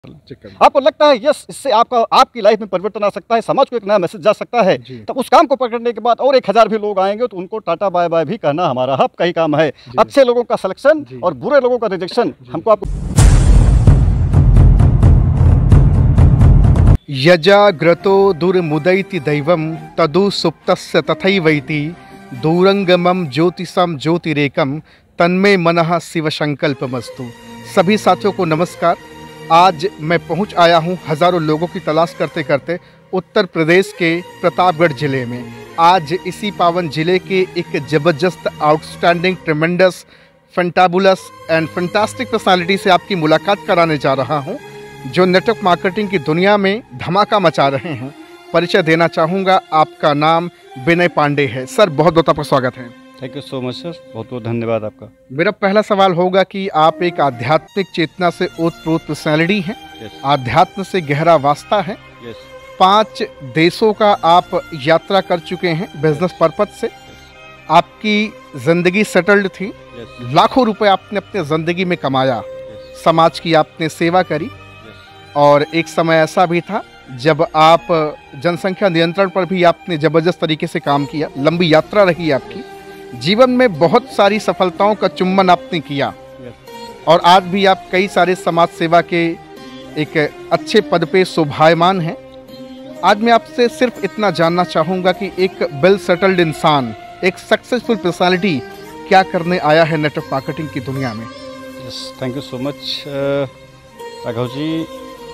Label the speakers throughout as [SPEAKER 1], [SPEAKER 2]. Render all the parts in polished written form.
[SPEAKER 1] आपको लगता है यस इससे आपकी लाइफ में परिवर्तन आ सकता है, समाज को एक नया मैसेज जा सकता है, तब उस काम को पकड़ने के बाद और 1000 भी लोग आएंगे तो उनको टाटा बाय बाय भी कहना हमारा हक का ही काम है। अच्छे लोगों का सिलेक्शन और बुरे लोगों का रिजेक्शन हमको आपको
[SPEAKER 2] यजाग्रतो दुर्मुदैति दैवं तदु सुप्तस्य तथैवैति दूरंगमं ज्योतिषं ज्योतिरेकं तन्मे मनः शिव संकल्पमस्तु। सभी साथियों को नमस्कार। आज मैं पहुंच आया हूं हज़ारों लोगों की तलाश करते करते उत्तर प्रदेश के प्रतापगढ़ ज़िले में। आज इसी पावन ज़िले के एक ज़बरदस्त outstanding tremendous fantabulous and fantastic personality से आपकी मुलाकात कराने जा रहा हूं, जो नेटवर्क मार्केटिंग की दुनिया में धमाका मचा रहे हैं। परिचय देना चाहूँगा, आपका नाम विनय पांडे है। सर बहुत बहुत आपका स्वागत है।
[SPEAKER 1] Thank you so much sir, बहुत बहुत धन्यवाद आपका।
[SPEAKER 2] मेरा पहला सवाल होगा कि आप एक आध्यात्मिक चेतना से ओतप्रोत पर्सनैलिटी हैं। आध्यात्म से गहरा वास्ता है। 5 देशों का आप यात्रा कर चुके हैं बिजनेस पर्पज से। आपकी ज़िंदगी सेटल्ड थी। लाखों रुपए आपने अपने ज़िंदगी में कमाया। समाज की आपने सेवा करी और एक समय ऐसा भी था जब आप जनसंख्या नियंत्रण पर भी आपने ज़बरदस्त तरीके से काम किया। लंबी यात्रा रही आपकी। जीवन में बहुत सारी सफलताओं का चुम्बन आपने किया और आज भी आप कई सारे समाज सेवा के एक अच्छे पद पे शोभायमान हैं। आज मैं आपसे सिर्फ इतना जानना चाहूँगा कि एक वेल सेटल्ड इंसान, एक सक्सेसफुल पर्सनालिटी क्या करने आया है नेटवर्क मार्केटिंग की दुनिया में।
[SPEAKER 1] Thank you so much Raghav ji.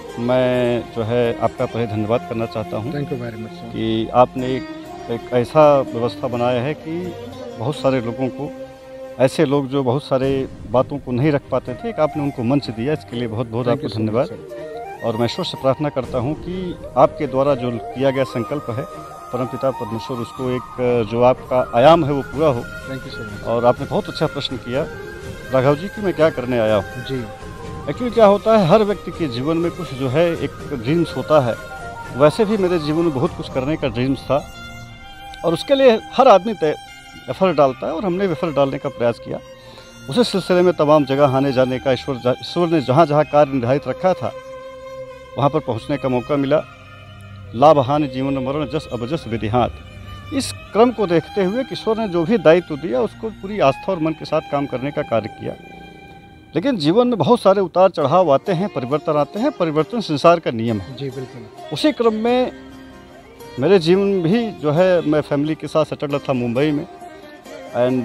[SPEAKER 1] मैं जो है आपका पहले धन्यवाद करना चाहता हूँ।
[SPEAKER 2] थैंक यू वेरी मच
[SPEAKER 1] कि आपने एक ऐसा व्यवस्था बनाया है कि बहुत सारे लोगों को, ऐसे लोग जो बहुत सारे बातों को नहीं रख पाते थे, एक आपने उनको मंच दिया, इसके लिए बहुत बहुत आपको धन्यवाद। और मैं ईश्वर से प्रार्थना करता हूँ कि आपके द्वारा जो किया गया संकल्प है परमपिता परमेश्वर उसको एक जो आपका आयाम है वो पूरा हो।
[SPEAKER 2] Thank you so much.
[SPEAKER 1] और आपने बहुत अच्छा प्रश्न किया राघव जी कि मैं क्या करने आया हूँ।
[SPEAKER 2] जी
[SPEAKER 1] एक्चुअली क्या होता है, हर व्यक्ति के जीवन में कुछ जो है एक ड्रीम्स होता है। वैसे भी मेरे जीवन में बहुत कुछ करने का ड्रीम्स था और उसके लिए हर आदमी एफर्ट डालता है और हमने एफर्ट डालने का प्रयास किया। उसी सिलसिले में तमाम जगह आने जाने का ईश्वर ने जहाँ जहाँ कार्य निर्धारित रखा था वहाँ पर पहुँचने का मौका मिला। लाभ हानि जीवन मरण जस अबजस विधिहात। इस क्रम को देखते हुए ईश्वर ने जो भी दायित्व दिया उसको पूरी आस्था और मन के साथ काम करने का कार्य किया। लेकिन जीवन में बहुत सारे उतार चढ़ाव आते हैं, परिवर्तन आते हैं। परिवर्तन संसार का नियम है।
[SPEAKER 2] जी बिल्कुल।
[SPEAKER 1] उसी क्रम में मेरे जीवन भी जो है मैं फैमिली के साथ सेटल था मुंबई में। एंड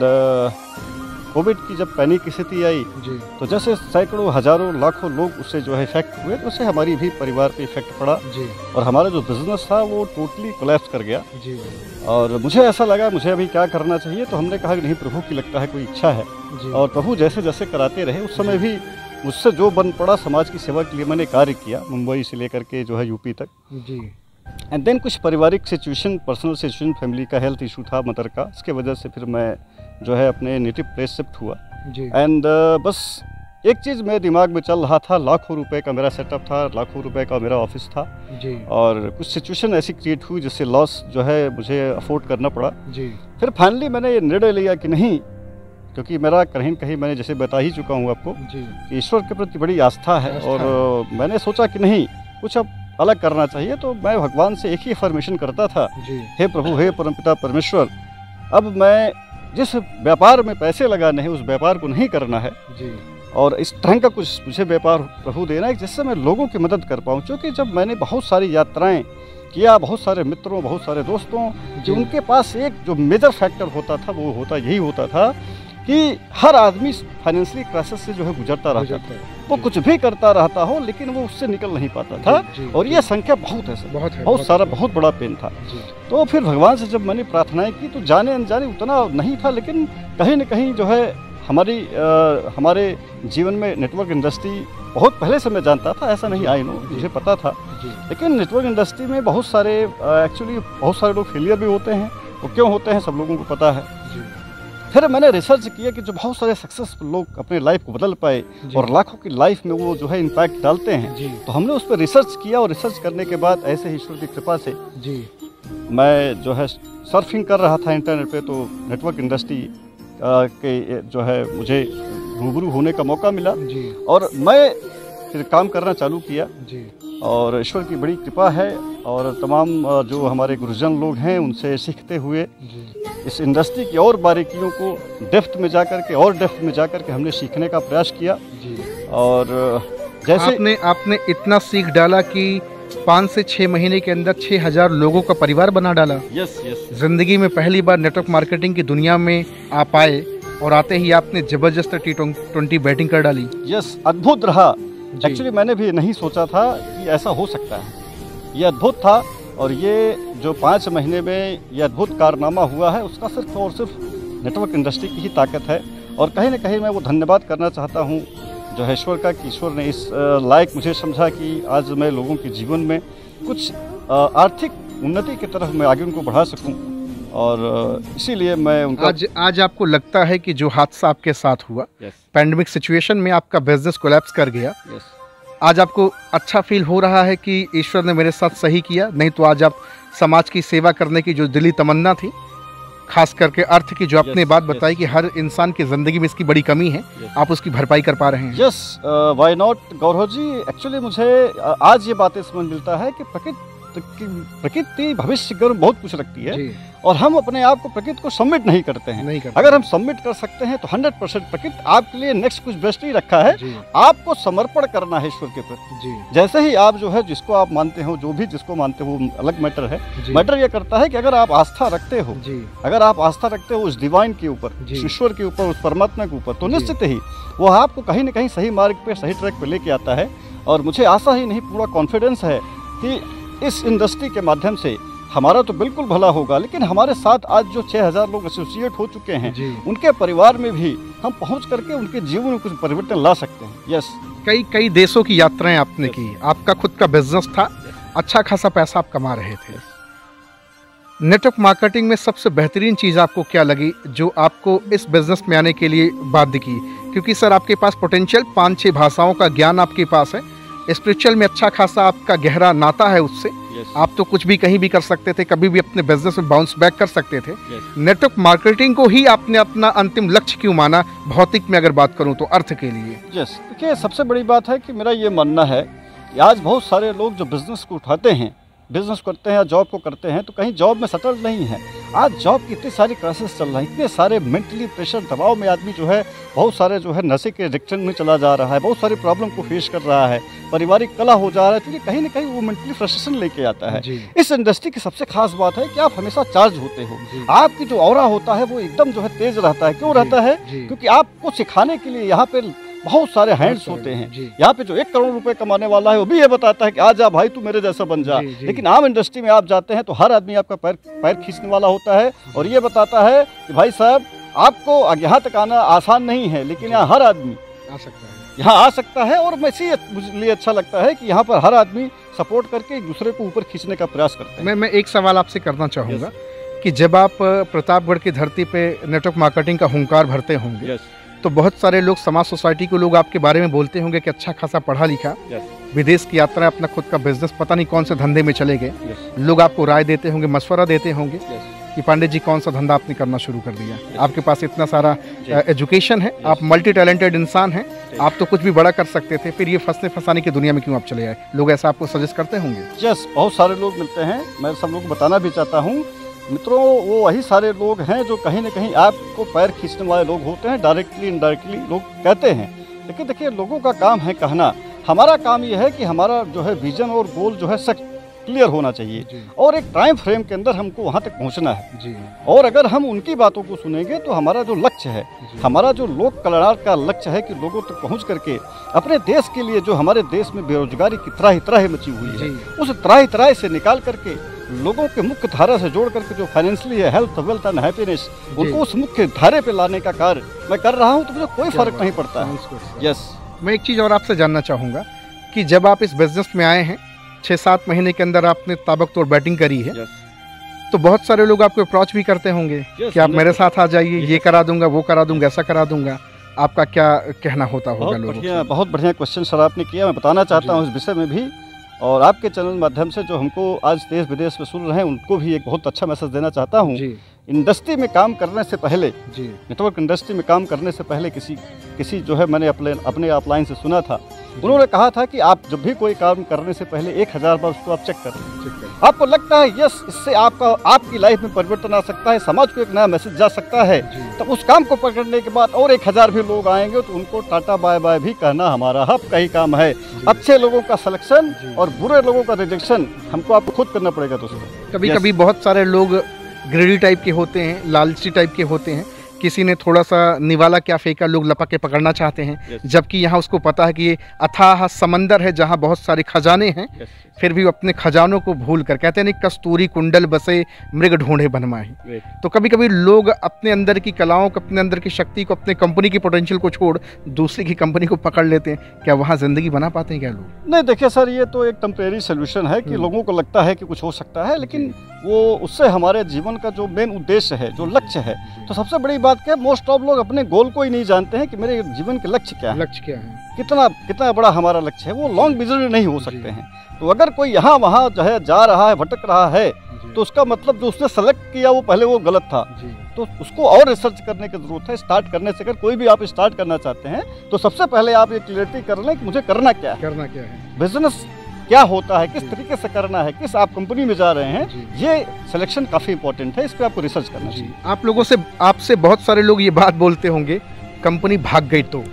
[SPEAKER 1] कोविड की जब पैनिक स्थिति आई
[SPEAKER 2] जी,
[SPEAKER 1] तो जैसे सैकड़ों हजारों लाखों लोग उससे जो है इफेक्ट हुए, तो उससे हमारी भी परिवार पे इफेक्ट पड़ा
[SPEAKER 2] जी।
[SPEAKER 1] और हमारा जो बिजनेस था वो टोटली कोलैप्स कर गया
[SPEAKER 2] जी।
[SPEAKER 1] और मुझे ऐसा लगा मुझे अभी क्या करना चाहिए। तो हमने कहा कि नहीं, प्रभु की लगता है कोई इच्छा है
[SPEAKER 2] जी।
[SPEAKER 1] और प्रभु जैसे जैसे कराते रहे। उस समय भी मुझसे जो बन पड़ा समाज की सेवा के लिए मैंने कार्य किया, मुंबई से लेकर के जो है यूपी तक।
[SPEAKER 2] जी।
[SPEAKER 1] एंड देन कुछ पारिवारिक सिचुएशन, पर्सनल सिचुएशन, फैमिली का हेल्थ इशू था मदर का, इसके वजह से फिर मैं जो है अपने नेटिव प्लेस शिफ्ट हुआ।
[SPEAKER 2] जी।
[SPEAKER 1] एंड बस एक चीज़ मेरे दिमाग में चल रहा था, लाखों रुपए का मेरा सेटअप था, लाखों रुपए का मेरा ऑफिस था
[SPEAKER 2] जी।
[SPEAKER 1] और कुछ सिचुएशन ऐसी क्रिएट हुई जिससे लॉस जो है मुझे अफोर्ड करना पड़ा।
[SPEAKER 2] जी।
[SPEAKER 1] फिर फाइनली मैंने ये निर्णय लिया कि नहीं, क्योंकि मेरा कहीं न कहीं मैंने जैसे बता ही चुका हूँ आपको
[SPEAKER 2] जी
[SPEAKER 1] कि ईश्वर के प्रति बड़ी आस्था है और मैंने सोचा कि नहीं, कुछ अब अलग करना चाहिए। तो मैं भगवान से एक ही अफर्मेशन करता था, हे प्रभु, हे परमपिता परमेश्वर, अब मैं जिस व्यापार में पैसे लगाने हैं उस व्यापार को नहीं करना है
[SPEAKER 2] जी।
[SPEAKER 1] और इस तरह का कुछ मुझे व्यापार प्रभु देना है जिससे मैं लोगों की मदद कर पाऊँ। क्योंकि जब मैंने बहुत सारी यात्राएं किया, बहुत सारे मित्रों, बहुत सारे दोस्तों, कि उनके पास एक जो मेजर फैक्टर होता था वो यही होता था कि हर आदमी फाइनेंशियली क्राइसिस से जो है गुजरता रहता था। वो कुछ भी करता रहता हो लेकिन वो उससे निकल नहीं पाता था। और ये संख्या बहुत है सर, बहुत सारा, बहुत बड़ा पेन था। तो फिर भगवान से जब मैंने प्रार्थनाएं की तो जाने अनजाने उतना नहीं था, लेकिन कहीं न कहीं जो है हमारे जीवन में नेटवर्क इंडस्ट्री बहुत पहले से मैं जानता था, ऐसा नहीं, आई नो, मुझे पता था। लेकिन नेटवर्क इंडस्ट्री में बहुत सारे एक्चुअली बहुत सारे लोग फेलियर भी होते हैं। वो क्यों होते हैं सब लोगों को पता है। फिर मैंने रिसर्च किया कि जो बहुत सारे सक्सेसफुल लोग अपने लाइफ को बदल पाए और लाखों की लाइफ में वो जो है इम्पैक्ट डालते हैं, तो हमने उस पर रिसर्च किया और रिसर्च करने के बाद ऐसे ही ईश्वर की कृपा से मैं जो है सर्फिंग कर रहा था इंटरनेट पे, तो नेटवर्क इंडस्ट्री के जो है मुझे रूबरू होने का मौका मिला और मैं फिर काम करना चालू किया
[SPEAKER 2] जी।
[SPEAKER 1] और ईश्वर की बड़ी कृपा है और तमाम जो हमारे गुरुजन लोग हैं उनसे सीखते हुए इस इंडस्ट्री की और बारीकियों को डेप्थ में जा कर के हमने सीखने का प्रयास किया
[SPEAKER 2] जी।
[SPEAKER 1] और जैसे
[SPEAKER 2] आपने इतना सीख डाला कि 5 से 6 महीने के अंदर 6000 लोगों का परिवार बना डाला।
[SPEAKER 1] Yes yes.
[SPEAKER 2] जिंदगी में पहली बार नेटवर्क मार्केटिंग की दुनिया में आप आए और आते ही आपने जबरदस्त T20 बैटिंग कर डाली।
[SPEAKER 1] यस, अद्भुत रहा। एक्चुअली मैंने भी नहीं सोचा था कि ऐसा हो सकता है, ये अद्भुत था और ये जो 5 महीने में ये अद्भुत कारनामा हुआ है उसका सिर्फ और सिर्फ नेटवर्क इंडस्ट्री की ही ताकत है। और कहीं ना कहीं मैं वो धन्यवाद करना चाहता हूँ जो है ईश्वर का, कि ईश्वर ने इस लायक मुझे समझा कि आज मैं लोगों के जीवन में कुछ आर्थिक उन्नति की तरफ मैं आगे उनको बढ़ा सकूं और इसीलिए मैं उनका
[SPEAKER 2] आज आपको लगता है कि जो हादसा आपके साथ हुआ, पैंडेमिक सिचुएशन में आपका बिजनेस कोलैप्स कर गया, आज आपको अच्छा फील हो रहा है कि ईश्वर ने मेरे साथ सही किया? नहीं तो आज आप समाज की सेवा करने की जो दिली तमन्ना थी, खास करके अर्थ की जो आपने बात बताई कि हर इंसान की जिंदगी में इसकी बड़ी कमी है, आप उसकी भरपाई कर पा रहे हैं।
[SPEAKER 1] Yes, why not Gaurav ji. Actually मुझे आज ये बातें समझ मिलता है कि प्रकृति भविष्य गर्म बहुत कुछ रखती है और हम अपने आप को प्रकृति को सबमिट नहीं करते हैं। अगर हम सबमिट कर सकते हैं तो 100% प्रकृति आपके लिए नेक्स्ट कुछ बेस्ट ही रखा है। आपको समर्पण करना है ईश्वर के प्रति। जैसे ही आप जो है जिसको आप मानते हो, जो भी जिसको मानते हो, अलग मैटर है। मैटर ये करता है कि अगर आप आस्था रखते हो, अगर आप आस्था रखते हो उस डिवाइन के ऊपर, ईश्वर के ऊपर, उस परमात्मा के ऊपर, तो निश्चित ही वो आपको कहीं ना कहीं सही मार्ग पे, सही ट्रैक पे लेके आता है। और मुझे आशा ही नहीं, पूरा कॉन्फिडेंस है कि इस इंडस्ट्री के माध्यम से हमारा तो बिल्कुल भला होगा, लेकिन हमारे साथ आज जो 6000 लोग एसोसिएट हो चुके हैं उनके परिवार में भी हम पहुंच करके उनके जीवन में कुछ परिवर्तन ला सकते हैं। यस,
[SPEAKER 2] कई देशों की यात्राएं आपने की, आपका खुद का बिजनेस था, अच्छा खासा पैसा आप कमा रहे थे। नेटवर्क मार्केटिंग में सबसे बेहतरीन चीज़ आपको क्या लगी जो आपको इस बिजनेस में आने के लिए बाध्य की? क्योंकि सर आपके पास पोटेंशियल 5-6 भाषाओं का ज्ञान आपके पास है, स्पिरिचुअल में अच्छा खासा आपका गहरा नाता है उससे। आप तो कुछ भी कहीं भी कर सकते थे, कभी भी अपने बिजनेस में बाउंस बैक कर सकते थे। नेटवर्क मार्केटिंग को ही आपने अपना अंतिम लक्ष्य क्यों माना, भौतिक में अगर बात करूं तो, अर्थ के लिए?
[SPEAKER 1] यस, देखिए सबसे बड़ी बात है कि मेरा ये मानना है कि आज बहुत सारे लोग जो बिजनेस को उठाते हैं, बिजनेस करते हैं या जॉब को करते हैं, तो कहीं जॉब में सेटल नहीं है। आज जॉब की इतनी सारी क्राइसिस चल रही है, इतने सारे मेंटली प्रेशर, दबाव में आदमी जो है बहुत सारे जो है नशे के एडिक्शन में चला जा रहा है, बहुत सारी प्रॉब्लम को फेस कर रहा है, पारिवारिक कलह हो जा रहा है, क्योंकि कहीं ना कहीं वो मेंटली फ्रस्ट्रेशन लेके आता है। इस इंडस्ट्री की सबसे खास बात है कि आप हमेशा चार्ज होते हो, आपकी जो ऑरा होता है वो एकदम जो है तेज रहता है। क्यों रहता है? क्योंकि आपको सिखाने के लिए यहाँ पे बहुत सारे हैंड्स होते हैं। यहाँ पे जो 1 करोड़ रुपए कमाने वाला है वो भी ये बताता है कि आ जा भाई, तू मेरे जैसा बन जा। लेकिन आम इंडस्ट्री में आप जाते हैं तो हर आदमी आपका पैर खींचने वाला होता है और ये बताता है कि भाई साहब आपको यहाँ तक आना आसान नहीं है, लेकिन यहाँ हर आदमी
[SPEAKER 2] आ सकता है,
[SPEAKER 1] यहाँ आ सकता है। और मुझे लिए अच्छा लगता है कि यहाँ पर हर आदमी सपोर्ट करके एक दूसरे को ऊपर खींचने का प्रयास करते हैं।
[SPEAKER 2] मैं एक सवाल आपसे करना चाहूँगा कि जब आप प्रतापगढ़ की धरती पे नेटवर्क मार्केटिंग का हुंकार भरते होंगे, तो बहुत सारे लोग, समाज सोसाइटी के लोग आपके बारे में बोलते होंगे कि अच्छा खासा पढ़ा लिखा, विदेश की यात्रा, अपना खुद का बिजनेस, पता नहीं कौन से धंधे में चले गए। लोग आपको राय देते होंगे, मशवरा देते होंगे कि पांडे जी कौन सा धंधा आपने करना शुरू कर दिया, आपके पास इतना सारा एजुकेशन है, आप मल्टी टैलेंटेड इंसान हैं, आप तो कुछ भी बड़ा कर सकते थे, फिर ये फंसाने की दुनिया में क्यों आप चले आए? लोग ऐसा आपको सजेस्ट करते होंगे?
[SPEAKER 1] यस, बहुत सारे लोग मिलते हैं। मैं सब लोग को बताना भी चाहता हूँ मित्रों, वो वही सारे लोग हैं जो कहीं ना कहीं आपको पैर खींचने वाले लोग होते हैं, डायरेक्टली इनडायरेक्टली लोग कहते हैं। लेकिन देखिए लोगों का काम है कहना, हमारा काम ये है कि हमारा जो है विजन और गोल जो है सच क्लियर होना चाहिए और एक टाइम फ्रेम के अंदर हमको वहाँ तक पहुँचना है। और अगर हम उनकी बातों को सुनेंगे तो हमारा जो लक्ष्य है, हमारा जो लोक कल्याण का लक्ष्य है कि लोगों तक पहुँच करके अपने देश के लिए, जो हमारे देश में बेरोजगारी की त्राही मची हुई है, उस त्राही से निकाल करके लोगों के मुख्य धारा से जोड़ करके जो फाइनेंशियली है, हेल्थ, वेल्थ एंड हैप्पीनेस, उनको उस मुख्य धारे पे लाने का कार्य मैं कर रहा हूँ, तो मुझे कोई फर्क नहीं पड़ता है। यस,
[SPEAKER 2] मैं एक चीज़ और आपसे जानना चाहूँगा कि जब आप इस बिजनेस में आए हैं, 6-7 महीने के अंदर आपने ताबकतोड़ बैटिंग करी है, तो बहुत सारे लोग आपको अप्रोच भी करते होंगे कि आप मेरे साथ आ जाइए, ये करा दूंगा, वो करा दूंगा, ऐसा करा दूंगा। आपका क्या कहना होता होगा लोगों से?
[SPEAKER 1] बहुत बढ़िया क्वेश्चन सर आपने किया। मैं बताना चाहता हूँ इस विषय में भी, और आपके चैनल माध्यम से जो हमको आज देश विदेश में सुन रहे हैं उनको भी एक बहुत अच्छा मैसेज देना चाहता हूँ। इंडस्ट्री में काम करने से पहले, नेटवर्क इंडस्ट्री में काम करने से पहले किसी जो है मैंने अपने अपलाइन से सुना था उन्होंने कहा था कि आप जब भी कोई काम करने से पहले 1000 बार उसको आप चेक कर लें। आपको लगता है यस, इससे आपकी लाइफ में परिवर्तन आ सकता है, समाज को एक नया मैसेज जा सकता है, तो उस काम को पकड़ने के बाद और 1000 भी लोग आएंगे तो उनको टाटा बाय बाय भी कहना हमारा हक का ही काम है। अच्छे लोगों का सिलेक्शन और बुरे लोगों का रिजेक्शन हमको आपको खुद करना पड़ेगा दोस्तों।
[SPEAKER 2] कभी कभी बहुत सारे लोग ग्रेडी टाइप के होते हैं, लालची टाइप के होते हैं, किसी ने थोड़ा सा निवाला क्या फेंका, लोग लपक के पकड़ना चाहते हैं, जबकि यहाँ उसको पता है कि ये अथाह समंदर है जहाँ बहुत सारे खजाने हैं, फिर भी अपने खजानों को भूल कर कहते हैं नहीं कस्तूरी कुंडल बसे मृग ढूंढे बनमाए। तो कभी कभी लोग अपने अंदर की कलाओं को, अपने अंदर की शक्ति को, अपने कंपनी की पोटेंशियल को छोड़ दूसरी की कंपनी को पकड़ लेते हैं। क्या वहाँ जिंदगी बना पाते हैं क्या लोग?
[SPEAKER 1] नहीं, देखिए सर, ये तो एक टेम्परेरी सोल्यूशन है कि लोगों को लगता है कि कुछ हो सकता है, लेकिन वो उससे हमारे जीवन का जो मेन उद्देश्य है, जो लक्ष्य है, तो सबसे बड़ी बात क्या है, मोस्ट ऑफ लोग अपने गोल को ही नहीं जानते हैं कि मेरे जीवन के लक्ष्य क्या है, कितना बड़ा हमारा लक्ष्य है। वो लॉन्ग विजन नहीं हो सकते हैं। तो अगर कोई यहाँ वहाँ जो है जा रहा है, भटक रहा है, तो उसका मतलब जो उसने सेलेक्ट किया वो पहले वो गलत था, तो उसको और रिसर्च करने की जरूरत है। स्टार्ट करने से, अगर कोई भी आप स्टार्ट करना चाहते हैं तो सबसे पहले आप ये क्लियरिटी कर लें कि मुझे करना क्या है, बिजनेस क्या होता है, किस तरीके से करना है, किस आप कंपनी में जा रहे हैं, ये सिलेक्शन काफी इंपॉर्टेंट है, इस पे आपको रिसर्च करना चाहिए।
[SPEAKER 2] आप लोगों से, आपसे बहुत सारे लोग ये बात बोलते होंगे कंपनी भाग गई तो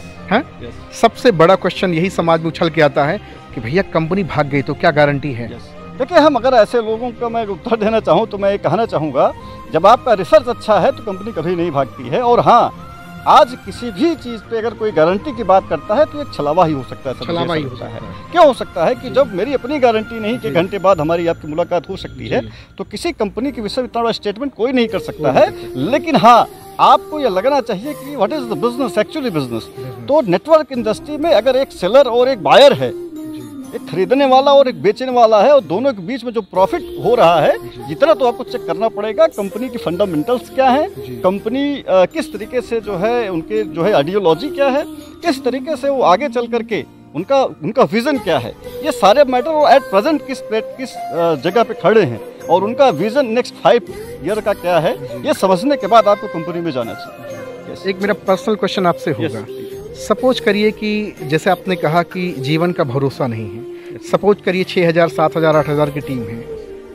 [SPEAKER 2] सबसे बड़ा क्वेश्चन यही समाज में उछल के आता है कि भैया कंपनी भाग गई तो क्या गारंटी है?
[SPEAKER 1] देखिए, हम अगर ऐसे लोगों का मैं उत्तर देना चाहूँ तो मैं ये कहना चाहूँगा, जब आपका रिसर्च अच्छा है तो कंपनी कभी नहीं भागती है। और हाँ, आज किसी भी चीज़ पे अगर कोई गारंटी की बात करता है तो एक छलावा ही हो सकता है,
[SPEAKER 2] छलावा ही होता है।
[SPEAKER 1] क्या हो सकता है कि जब मेरी अपनी गारंटी नहीं कि घंटे बाद हमारी आपकी मुलाकात हो सकती है, तो किसी कंपनी के विषय में इतना बड़ा स्टेटमेंट कोई नहीं कर सकता है। लेकिन हाँ, आपको यह लगना चाहिए कि what is the business, actually business. तो नेटवर्क इंडस्ट्री में अगर एक सेलर और एक बायर है, एक खरीदने वाला और एक बेचने वाला है, और दोनों के बीच में जो प्रॉफिट हो रहा है, जितना तो आपको चेक करना पड़ेगा कंपनी की फंडामेंटल्स क्या है, कंपनी किस तरीके से जो है, उनके जो है आइडियोलॉजी क्या है, किस तरीके से वो आगे चल करके उनका विजन क्या है, ये सारे मैटर, और एट प्रेजेंट किस जगह पे खड़े हैं, और उनका विजन नेक्स्ट 5 ईयर का क्या है, ये समझने के बाद आपको कंपनी में जाना चाहिए।
[SPEAKER 2] एक मेरा पर्सनल क्वेश्चन आपसे होगा, सपोज करिए कि जैसे आपने कहा कि जीवन का भरोसा नहीं है, सपोज करिए 6000, 7000, 8000 की टीम है,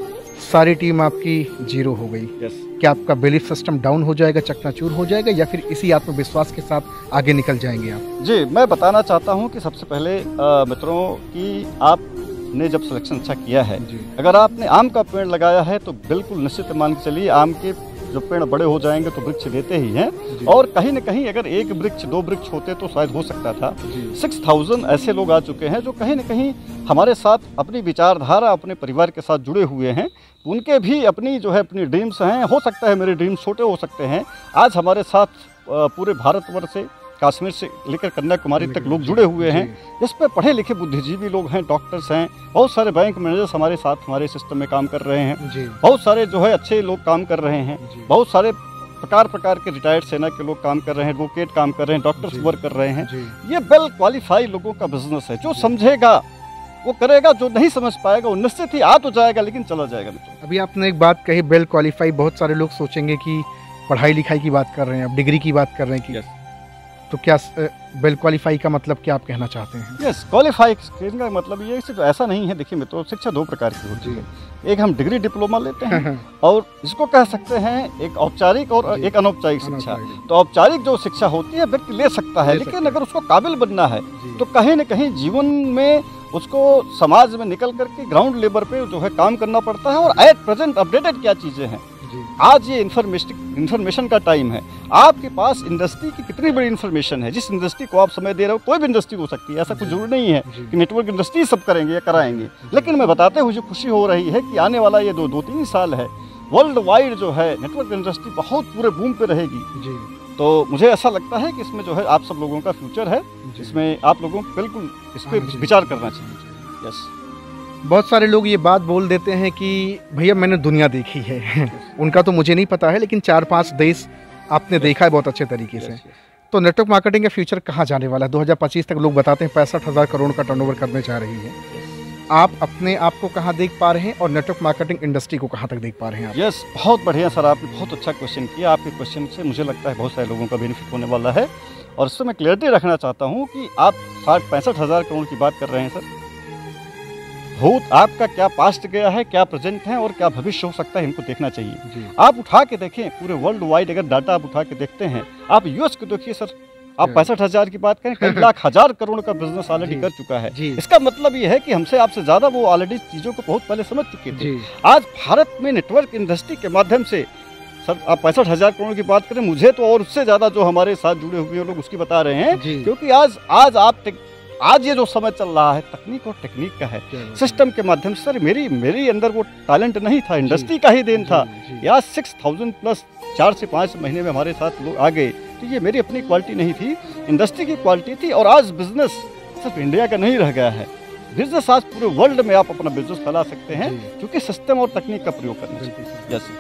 [SPEAKER 2] सारी टीम आपकी जीरो हो गई, क्या आपका बिलीफ सिस्टम डाउन हो जाएगा, चकनाचूर हो जाएगा, या फिर इसी आत्मविश्वास के साथ आगे निकल जाएंगे आप?
[SPEAKER 1] जी, मैं बताना चाहता हूँ कि सबसे पहले मित्रों कि आपने जब सिलेक्शन अच्छा किया है, अगर आपने आम का पेड़ लगाया है तो बिल्कुल निश्चित मान के चलिए आम के जब पेड़ बड़े हो जाएंगे तो वृक्ष देते ही हैं। और कहीं न कहीं अगर एक वृक्ष 2 वृक्ष होते तो शायद हो सकता था। 6000 ऐसे लोग आ चुके हैं जो कहीं न कहीं हमारे साथ अपनी विचारधारा, अपने परिवार के साथ जुड़े हुए हैं। उनके भी अपनी जो है अपनी ड्रीम्स हैं। हो सकता है मेरे ड्रीम्स छोटे हो सकते हैं। आज हमारे साथ पूरे भारतवर्ष से, कश्मीर से लेकर कन्याकुमारी तक लोग जुड़े हुए हैं, जिस पे पढ़े लिखे बुद्धिजीवी लोग हैं, डॉक्टर्स हैं, बहुत सारे बैंक मैनेजर्स हमारे साथ हमारे सिस्टम में काम कर रहे हैं, बहुत सारे जो है अच्छे लोग काम कर रहे हैं, बहुत सारे प्रकार के रिटायर्ड सेना के लोग काम कर रहे हैं, एडवोकेट काम कर रहे हैं, डॉक्टर्स वर्क कर रहे हैं। ये वेल क्वालिफाइड लोगों का बिजनेस है। जो समझेगा वो करेगा, जो नहीं समझ पाएगा वो निश्चित ही आ तो जाएगा लेकिन चला जाएगा।
[SPEAKER 2] अभी आपने एक बात कही वेल क्वालिफाइड, बहुत सारे लोग सोचेंगे कि पढ़ाई लिखाई की बात कर रहे हैं, आप डिग्री की बात कर रहे हैं कि तो क्या वेल क्वालिफाई का मतलब क्या आप कहना चाहते हैं?
[SPEAKER 1] यस, क्वालिफाई का मतलब ये सिर्फ ऐसा नहीं है। देखिए मित्रों, शिक्षा 2 प्रकार की होती है। एक हम डिग्री डिप्लोमा लेते हैं और इसको कह सकते हैं एक औपचारिक और एक अनौपचारिक शिक्षा। तो औपचारिक जो शिक्षा होती है व्यक्ति ले सकता है, लेकिन अगर उसको काबिल बनना है तो कहीं न कहीं जीवन में उसको समाज में निकल करके ग्राउंड लेवल पे जो है काम करना पड़ता है। और एट प्रेजेंट अपडेटेड क्या चीज़ें हैं, आज ये इन्फॉर्मेशन का टाइम है। आपके पास इंडस्ट्री की कितनी बड़ी इन्फॉर्मेशन है, जिस इंडस्ट्री को आप समय दे रहे हो, कोई भी इंडस्ट्री हो सकती है, ऐसा कुछ जरूरी नहीं है कि नेटवर्क इंडस्ट्री सब करेंगे या कराएंगे। लेकिन मैं बताते हुए मुझे खुशी हो रही है कि आने वाला ये 2-3 साल है, वर्ल्ड वाइड जो है नेटवर्क इंडस्ट्री बहुत पूरे बूम पे रहेगी। तो मुझे ऐसा लगता है कि इसमें जो है आप सब लोगों का फ्यूचर है, इसमें आप लोगों को बिल्कुल इस पर विचार करना चाहिए। यस,
[SPEAKER 2] बहुत सारे लोग ये बात बोल देते हैं कि भैया मैंने दुनिया देखी है उनका तो मुझे नहीं पता है, लेकिन 4-5 देश आपने देखा है बहुत अच्छे तरीके से। तो नेटवर्क मार्केटिंग का फ्यूचर कहाँ जाने वाला है? 2025 तक लोग बताते हैं 65,000 करोड़ का टर्नओवर करने जा रही है। आप अपने आप को कहाँ देख पा रहे हैं और नेटवर्क मार्केटिंग इंडस्ट्री को कहाँ तक देख पा रहे हैं आप?
[SPEAKER 1] यस, बहुत बढ़िया सर, आपने बहुत अच्छा क्वेश्चन किया। आपके क्वेश्चन से मुझे लगता है बहुत सारे लोगों का बेनिफिट होने वाला है। और इससे मैं क्लियरिटी रखना चाहता हूँ कि आप 65 हज़ार करोड़ की बात कर रहे हैं सर। भूत आपका क्या पास्ट गया है, क्या प्रेजेंट है और क्या भविष्य हो सकता है, इनको देखना चाहिए। आप उठा के देखें पूरे वर्ल्ड वाइड, अगर डाटा आप उठा के देखते हैं, आप यूएस को देखिए सर, आप 65 हज़ार की बात करें, कई लाख हजार करोड़ का बिजनेस ऑलरेडी कर चुका है। इसका मतलब ये है कि हमसे आपसे ज्यादा वो ऑलरेडी चीजों को बहुत पहले समझ चुके थे। आज भारत में नेटवर्क इंडस्ट्री के माध्यम से सर आप 65 हज़ार करोड़ की बात करें, मुझे तो और उससे ज्यादा जो हमारे साथ जुड़े हुए लोग उसकी बता रहे हैं, क्योंकि आज ये जो समय चल रहा है तकनीक और टेक्निक का है, सिस्टम के माध्यम से। सर मेरी अंदर वो टैलेंट नहीं था, इंडस्ट्री का ही देन था। यार 6000 प्लस 4 से 5 महीने में हमारे साथ लोग आ गए, तो ये मेरी अपनी क्वालिटी नहीं थी, इंडस्ट्री की क्वालिटी थी। और आज बिजनेस सिर्फ इंडिया का नहीं रह गया है, बिजनेस आज पूरे वर्ल्ड में आप अपना बिजनेस फैला सकते हैं, क्योंकि सिस्टम और तकनीक का प्रयोग करना चाहिए। यस,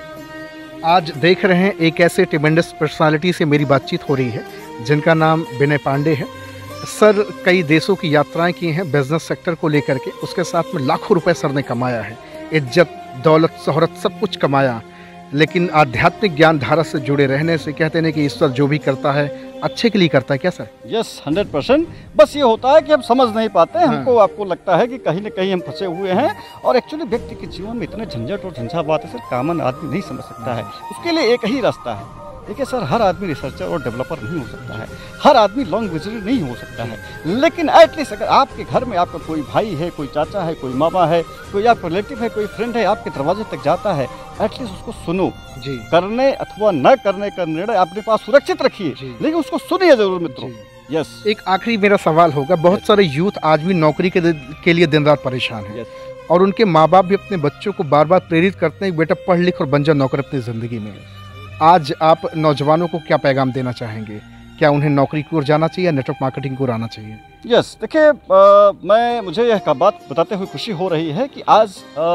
[SPEAKER 2] आज देख रहे हैं एक ऐसे ट्रेमेंडस पर्सनालिटी से मेरी बातचीत हो रही है जिनका नाम विनय पांडे है। सर कई देशों की यात्राएं की हैं बिजनेस सेक्टर को लेकर के, उसके साथ में लाखों रुपए सर ने कमाया है, इज्जत दौलत शोहरत सब कुछ कमाया, लेकिन आध्यात्मिक ज्ञान धारा से जुड़े रहने से कहते हैं कि ईश्वर जो भी करता है अच्छे के लिए करता है। क्या सर?
[SPEAKER 1] यस, 100%। बस ये होता है कि हम समझ नहीं पाते हैं, हमको आपको लगता है कि कहीं न कहीं हम फंसे हुए हैं, और एक्चुअली व्यक्ति के जीवन में इतने झंझट और झंझावात है सर, कॉमन आदमी नहीं समझ सकता है। उसके लिए एक ही रास्ता है। देखिए सर, हर आदमी रिसर्चर और डेवलपर नहीं हो सकता है, हर आदमी लॉन्ग विजनरी नहीं हो सकता है, लेकिन एटलीस्ट अगर आपके घर में आपका कोई भाई है, कोई चाचा है, कोई मामा है, कोई आपका रिलेटिव है, कोई फ्रेंड है, आपके दरवाजे तक जाता है, एटलीस्ट उसको सुनो। करने अथवा न करने का निर्णय अपने पास सुरक्षित रखिए, लेकिन उसको सुनिए जरूर मित्रों। यस,
[SPEAKER 2] एक आखिरी मेरा सवाल होगा, बहुत सारे यूथ आज भी नौकरी के लिए दिन रात परेशान है, और उनके माँ बाप भी अपने बच्चों को बार बार प्रेरित करते हैं, बेटा पढ़ लिख और बन जा नौकर अपनी जिंदगी में। आज आप नौजवानों को क्या पैगाम देना चाहेंगे? क्या उन्हें नौकरी की ओर जाना चाहिए या नेटवर्क मार्केटिंग को आना चाहिए?
[SPEAKER 1] यस, देखिए मुझे यह बात बताते हुए खुशी हो रही है कि आज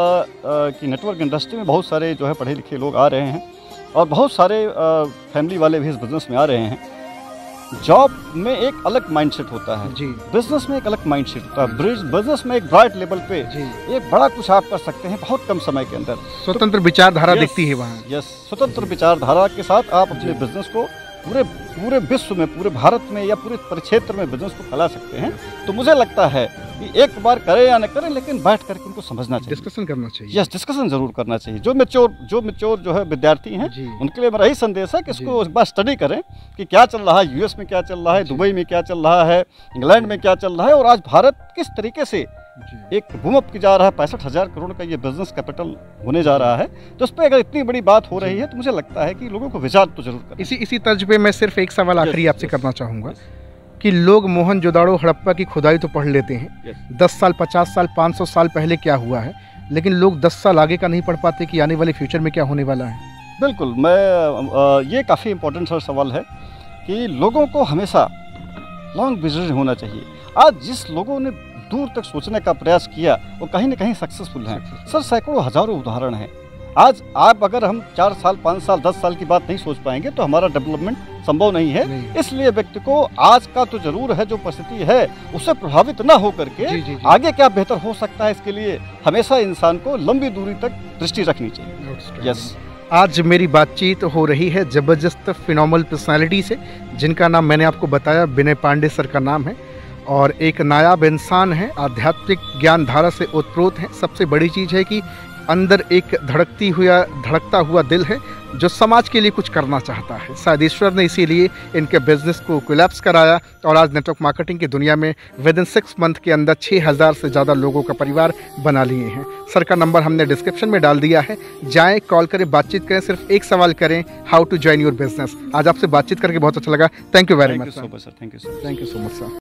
[SPEAKER 1] की नेटवर्क इंडस्ट्री में बहुत सारे जो है पढ़े लिखे लोग आ रहे हैं, और बहुत सारे फैमिली वाले भी इस बिज़नेस में आ रहे हैं। जॉब में एक अलग माइंडसेट होता है, बिजनेस में एक अलग माइंडसेट होता है। बिजनेस में एक ब्राइट लेवल पे एक बड़ा कुछ आप कर सकते हैं बहुत कम समय के अंदर।
[SPEAKER 2] स्वतंत्र विचारधारा दिखती है वहाँ।
[SPEAKER 1] यस, स्वतंत्र विचारधारा के साथ आप अपने बिजनेस को पूरे विश्व में, पूरे भारत में या पूरे परिक्षेत्र में बिजनेस को फैला सकते हैं। तो मुझे लगता है कि एक बार करें या न करें, लेकिन बैठ करके उनको समझना चाहिए,
[SPEAKER 2] डिस्कशन करना चाहिए।
[SPEAKER 1] यस, डिस्कशन जरूर करना चाहिए। जो मेच्योर जो है विद्यार्थी हैं, उनके लिए मेरा यही संदेश है कि इसको एक बार स्टडी करें कि क्या चल रहा है, यूएस में क्या चल रहा है, दुबई में क्या चल रहा है, इंग्लैंड में क्या चल रहा है, और आज भारत किस तरीके से एक बूम अप की जा रहा है। 65 हज़ार करोड़ का ये बिजनेस कैपिटल होने जा रहा है, तो उस पर अगर इतनी बड़ी बात हो रही है तो मुझे लगता है कि लोगों को विचार तो जरूर करें।
[SPEAKER 2] इसी तर्ज पे मैं सिर्फ एक सवाल आखिरी आपसे करना चाहूँगा कि लोग मोहनजोदाड़ो हड़प्पा की खुदाई तो पढ़ लेते हैं, 10 साल 50 साल 500 साल पहले क्या हुआ है, लेकिन लोग 10 साल आगे का नहीं पढ़ पाते कि आने वाले फ्यूचर में क्या होने वाला है।
[SPEAKER 1] बिल्कुल, ये काफ़ी इम्पोर्टेंट सवाल है कि लोगों को हमेशा लॉन्ग विजन होना चाहिए। आज जिस लोगों ने दूर तक सोचने का प्रयास किया वो कहीं ना कहीं सक्सेसफुल हैं। सर सैकड़ों हजारों उदाहरण हैं। आज आप अगर हम 4 साल 5 साल 10 साल की बात नहीं सोच पाएंगे तो हमारा डेवलपमेंट संभव नहीं है। इसलिए व्यक्ति को आज का तो जरूर है जो परिस्थिति है उससे प्रभावित ना हो करके आगे क्या बेहतर हो सकता है, इसके लिए हमेशा इंसान को लंबी दूरी तक दृष्टि रखनी चाहिए। यस,
[SPEAKER 2] आज मेरी बातचीत हो रही है जबरदस्त फिनोमिनल पर्सनालिटी से, जिनका नाम मैंने आपको बताया विनय पांडे सर का नाम है, और एक नायाब इंसान है, आध्यात्मिक ज्ञान धारा से ओतप्रोत है। सबसे बड़ी चीज़ है कि अंदर एक धड़कता हुआ दिल है जो समाज के लिए कुछ करना चाहता है। शायद ईश्वर ने इसीलिए इनके बिजनेस को कोलैप्स कराया और आज नेटवर्क मार्केटिंग की दुनिया में विदिन 6 मंथ के अंदर 6000 से ज़्यादा लोगों का परिवार बना लिए हैं। सर का नंबर हमने डिस्क्रिप्शन में डाल दिया है, जाएं, कॉल करें, बातचीत करें, सिर्फ एक सवाल करें, how to join your business. आज आपसे बातचीत करके बहुत अच्छा लगा। Thank you very much sir.
[SPEAKER 1] Thank you so much sir.
[SPEAKER 2] Thank you so much sir.